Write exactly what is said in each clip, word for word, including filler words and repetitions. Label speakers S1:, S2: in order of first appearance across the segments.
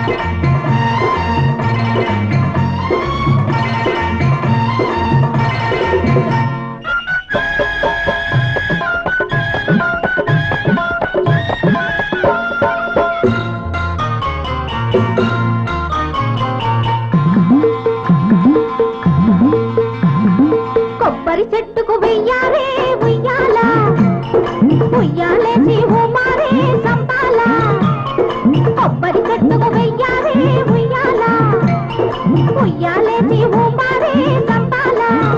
S1: కొబ్బరి చెట్టుకు వెయ్యారే ఉయ్యాల ఉయ్యాలేసి ఉమారే సంపాల కొబ్బరి చెట్టుకు వెయ్యారే ఉయ్యాల ఉయ్యాలేసి ఉమారే సంపాల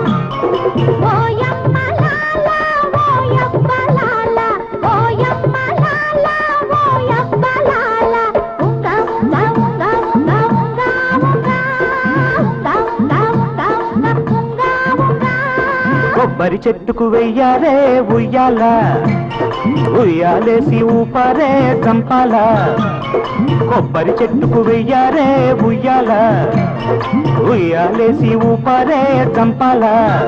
S1: ఓయమ్మ లాల ఓయప్ప లాల ఓయమ్మ లాల ఓయప్ప లాల ఉంగ ఉంగ ఉంగ ఉంగ ఉంగ ఉంగ ఉంగ ఉంగ ఉంగ
S2: కొబ్బరి చెట్టుకు వెయ్యారే ఉయ్యాల ఉయ్యాలేసి ఊపారే చంపాల కొబ్బరి చెట్టుకు వెయ్యారే ఉయ్యాల ఉయ్యాలేసి ఊపారే చంపాల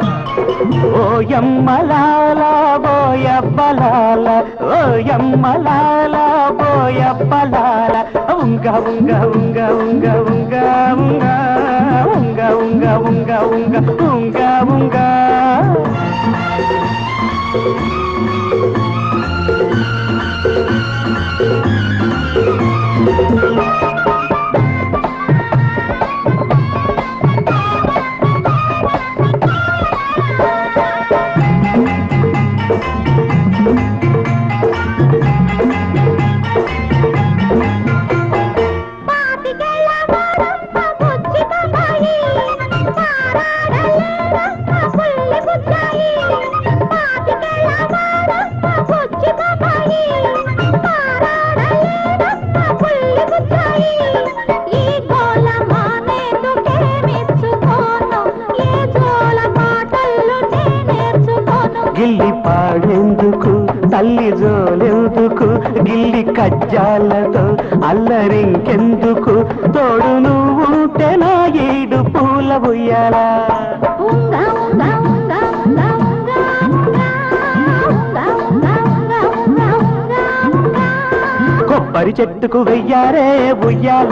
S2: ఓయమ్మలాల బోయబ్బలాల ఓయమ్మలాల బోయబ్బలాల ఉంగ ఉంగ ఉంగ ఉంగ ఉంగ ఉంగ ఉంగ ఉంగ ఉంగ ఉంగ ఉంగ ఉంగ గిల్లి పాడేందుకు తల్లి జోలెందుకు గిల్లి కజ్జాలతో అల్లరింకెందుకు తోడు నువ్వుంటే నా ఏడు పూల ఉయ్యాల కొబ్బరి చెట్టుకు వెయ్యారే ఉయ్యాల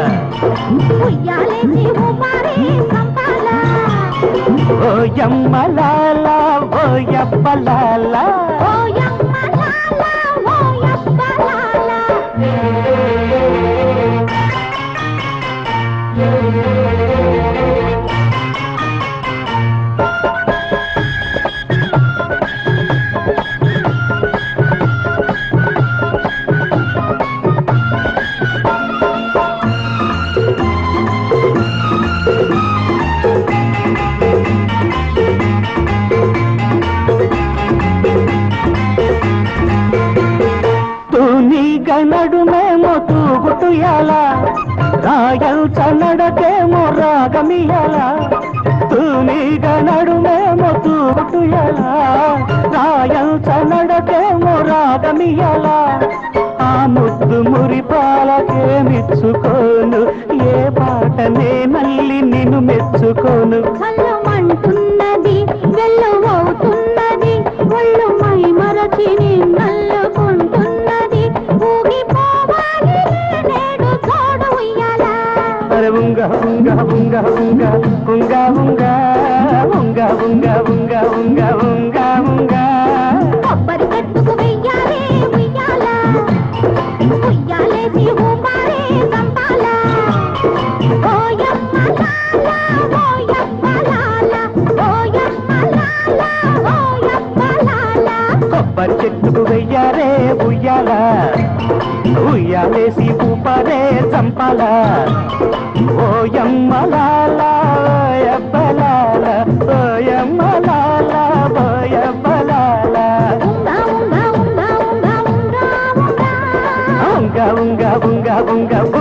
S2: ఓయమ్మలాల ఓయబ్బలాల నడుమేమో తూగుటుయాల రాయల్చ నడకేమో రాగమియాల తూనీగ నడుమేమో తూగుటుయాల రాయల్చ నడకేమో రాగమియాల ఆ ముద్దు మురిపాలకేమిచ్చుకోను ఏ పాటనే మళ్ళీ నిన్ను మెచ్చుకోను
S1: చల్లమంటున్నది వెల్లువవుతున్నది ఒళ్ళు మై మరచి నల్లుకుంటున్నది ఊగిపోవాలి నేడు తోడు ఉయ్యాల
S2: ఉంగ ఉంగ ఉంగ ఉంగ ఉంగ ఉంగ ఉంగ ఉంగ ఉంగ ఉంగ ఉంగ ఉంగ
S1: కొబ్బరి చెట్టుకు వెయ్యాలే ఉయ్యాల ఉయ్యాలేసి ఊపారే సంపాల ఓయమ్మ లాల ఓయప్ప లాల ఓయమ్మ లాల ఓయప్ప లాల
S2: కొబ్బరి చెట్టుకు వెయ్యారే ఉయ్యాల ఉయ్యాలేసి ఊపారే చంపాల ఓయమ్మలాల ఓయబ్బలాల ఓయమ్మలాల ఓయబ్బలాల
S1: ఉంగ ఉంగ ఉంగ ఉంగ ఉంగ
S2: ఉంగ ఉంగ ఉంగ ఉంగ